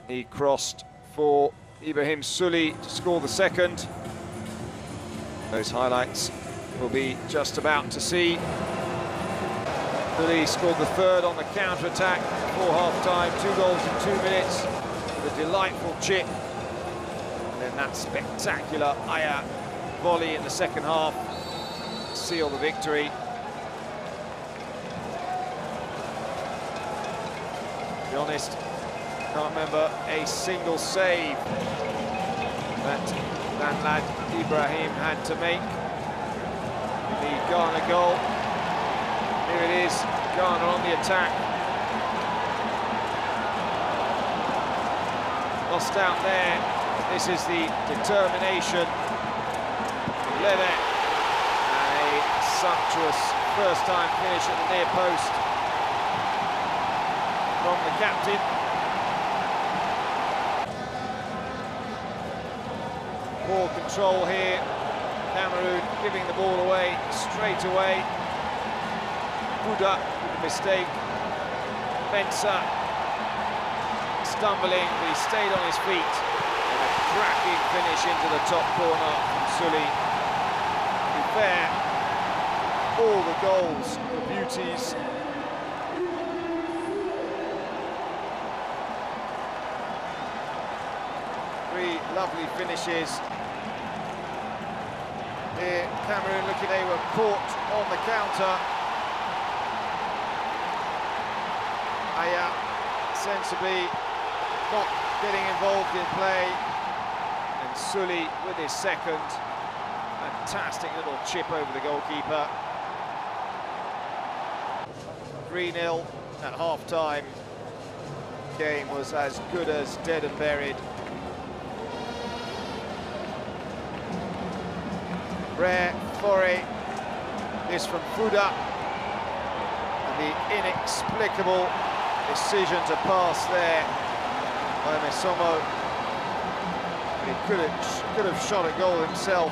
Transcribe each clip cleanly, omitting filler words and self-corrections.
He crossed for Ibrahim Souli to score the second. Those highlights we'll be just about to see. Souli scored the third on the counter-attack before half-time, 2 goals in 2 minutes with a delightful chip. And then that spectacular Aya volley in the second half to seal the victory. To be honest, can't remember a single save that lad Ibrahim had to make. The Ghana goal. Here it is, Ghana on the attack. Lost out there. This is the determination. Leve, and a sumptuous first-time finish at the near post from the captain. Ball control here. Cameroon giving the ball away straight away. Buda with a mistake. Mensah stumbling, but he stayed on his feet. And a cracking finish into the top corner from Souli. To be fair, all the goals were beauties. Three lovely finishes. Here, Cameroon looking, they were caught on the counter. Aya sensibly not getting involved in play. And Souli with his second. Fantastic little chip over the goalkeeper. 3-0 at half-time. Game was as good as dead and buried. Rare Fore, this from Fuda, and the inexplicable decision to pass there by Mesomo. He could have shot a goal himself.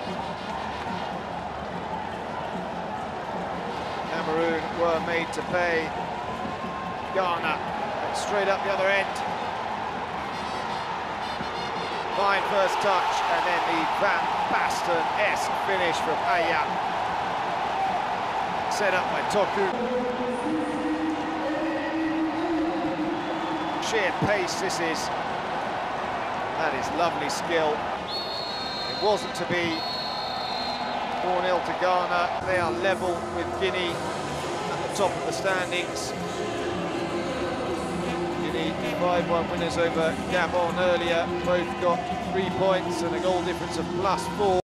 Cameroon were made to pay. Ghana went straight up the other end. Fine first touch, and then the Van Basten-esque finish from Aya. Set up by Toku. Sheer pace this is. That is lovely skill. It wasn't to be. 4-0 to Ghana. They are level with Guinea at the top of the standings. Guinea 5-1 winners over Gabon earlier. Both got 3 points and a goal difference of +4.